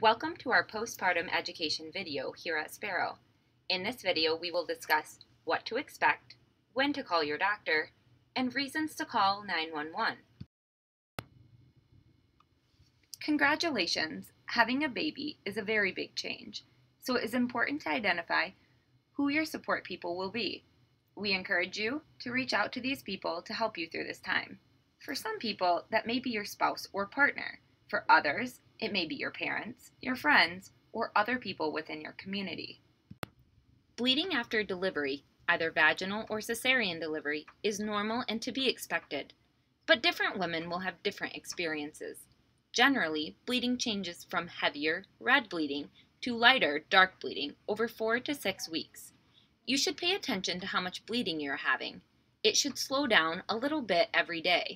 Welcome to our postpartum education video here at Sparrow. In this video, we will discuss what to expect, when to call your doctor, and reasons to call 911. Congratulations! Having a baby is a very big change, so it is important to identify who your support people will be. We encourage you to reach out to these people to help you through this time. For some people, that may be your spouse or partner. For others, it may be your parents, your friends, or other people within your community. Bleeding after delivery, either vaginal or cesarean delivery, is normal and to be expected, but different women will have different experiences. Generally, bleeding changes from heavier, red bleeding to lighter, dark bleeding over 4 to 6 weeks. You should pay attention to how much bleeding you're having. It should slow down a little bit every day.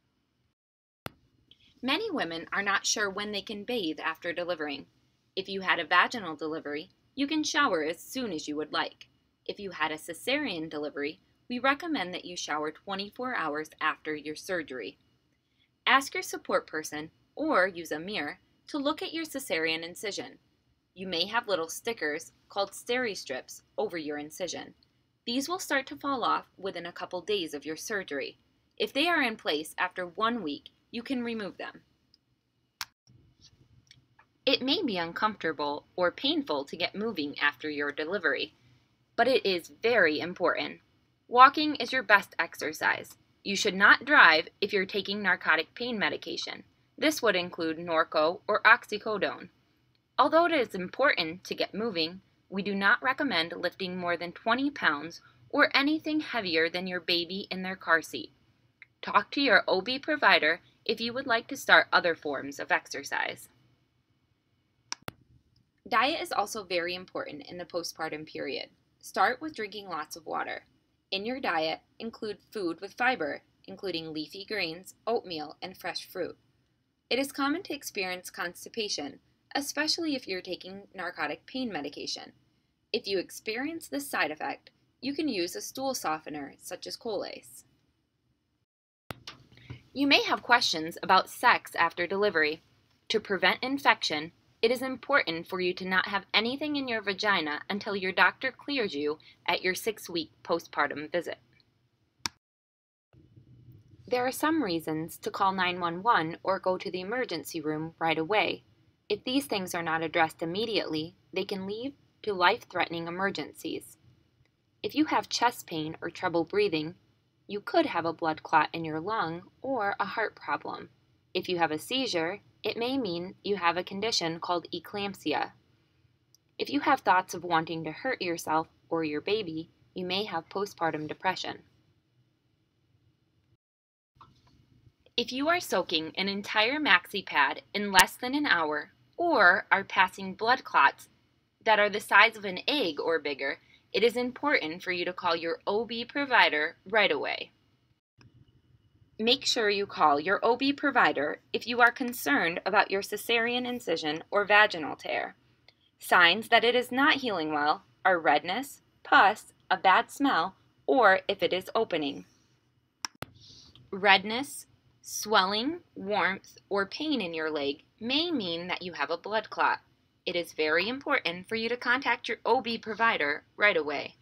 Many women are not sure when they can bathe after delivering. If you had a vaginal delivery, you can shower as soon as you would like. If you had a cesarean delivery, we recommend that you shower 24 hours after your surgery. Ask your support person, or use a mirror, to look at your cesarean incision. You may have little stickers called steri-strips over your incision. These will start to fall off within a couple days of your surgery. If they are in place after 1 week, you can remove them. It may be uncomfortable or painful to get moving after your delivery, but it is very important. Walking is your best exercise. You should not drive if you're taking narcotic pain medication. This would include Norco or oxycodone. Although it is important to get moving, we do not recommend lifting more than 20 pounds or anything heavier than your baby in their car seat. Talk to your OB provider if you would like to start other forms of exercise. Diet is also very important in the postpartum period. Start with drinking lots of water. In your diet, include food with fiber, including leafy greens, oatmeal, and fresh fruit. It is common to experience constipation, especially if you're taking narcotic pain medication. If you experience this side effect, you can use a stool softener such as Colace. You may have questions about sex after delivery. To prevent infection, it is important for you to not have anything in your vagina until your doctor clears you at your 6-week postpartum visit. There are some reasons to call 911 or go to the emergency room right away. If these things are not addressed immediately, they can lead to life-threatening emergencies. If you have chest pain or trouble breathing, you could have a blood clot in your lung or a heart problem. If you have a seizure, it may mean you have a condition called eclampsia. If you have thoughts of wanting to hurt yourself or your baby, you may have postpartum depression. If you are soaking an entire maxi pad in less than an hour or are passing blood clots that are the size of an egg or bigger, it is important for you to call your OB provider right away. Make sure you call your OB provider if you are concerned about your cesarean incision or vaginal tear. Signs that it is not healing well are redness, pus, a bad smell, or if it is opening. Redness, swelling, warmth, or pain in your leg may mean that you have a blood clot. It is very important for you to contact your OB provider right away.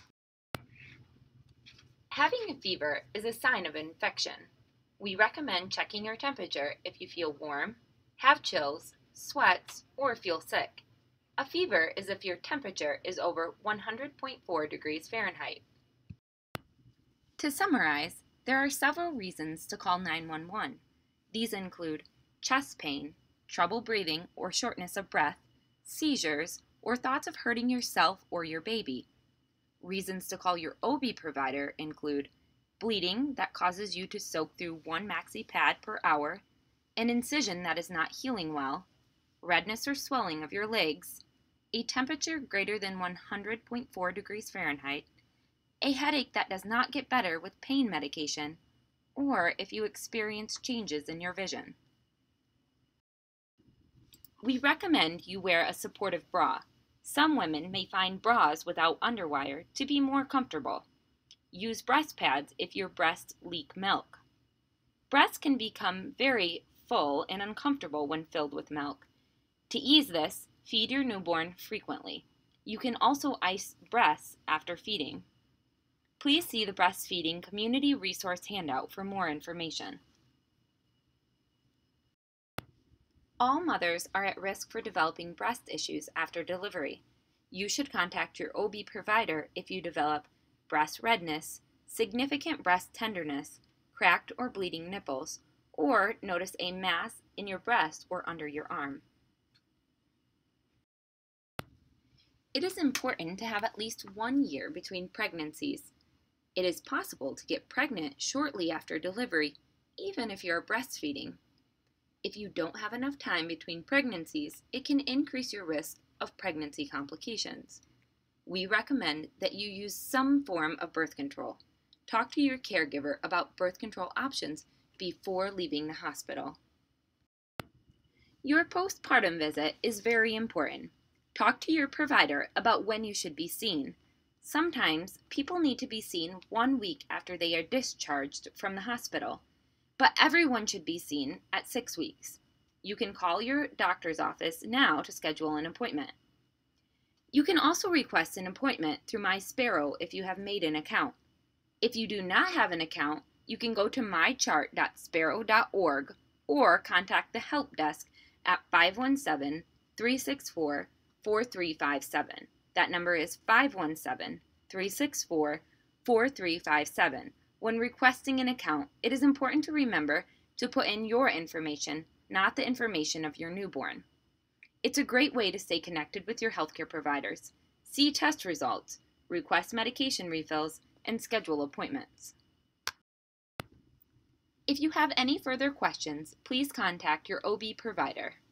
Having a fever is a sign of infection. We recommend checking your temperature if you feel warm, have chills, sweats, or feel sick. A fever is if your temperature is over 100.4 degrees Fahrenheit. To summarize, there are several reasons to call 911. These include chest pain, trouble breathing or shortness of breath, seizures, or thoughts of hurting yourself or your baby. Reasons to call your OB provider include bleeding that causes you to soak through 1 maxi pad per hour, an incision that is not healing well, redness or swelling of your legs, a temperature greater than 100.4 degrees Fahrenheit, a headache that does not get better with pain medication, or if you experience changes in your vision. We recommend you wear a supportive bra. Some women may find bras without underwire to be more comfortable. Use breast pads if your breasts leak milk. Breasts can become very full and uncomfortable when filled with milk. To ease this, feed your newborn frequently. You can also ice breasts after feeding. Please see the Breastfeeding Community Resource handout for more information. All mothers are at risk for developing breast issues after delivery. You should contact your OB provider if you develop breast redness, significant breast tenderness, cracked or bleeding nipples, or notice a mass in your breast or under your arm. It is important to have at least 1 year between pregnancies. It is possible to get pregnant shortly after delivery, even if you are breastfeeding. If you don't have enough time between pregnancies, it can increase your risk of pregnancy complications. We recommend that you use some form of birth control. Talk to your caregiver about birth control options before leaving the hospital. Your postpartum visit is very important. Talk to your provider about when you should be seen. Sometimes people need to be seen 1 week after they are discharged from the hospital, but everyone should be seen at 6 weeks. You can call your doctor's office now to schedule an appointment. You can also request an appointment through My Sparrow if you have made an account. If you do not have an account, you can go to mychart.sparrow.org or contact the help desk at 517-364-4357. That number is 517-364-4357. When requesting an account, it is important to remember to put in your information, not the information of your newborn. It's a great way to stay connected with your healthcare providers, see test results, request medication refills, and schedule appointments. If you have any further questions, please contact your OB provider.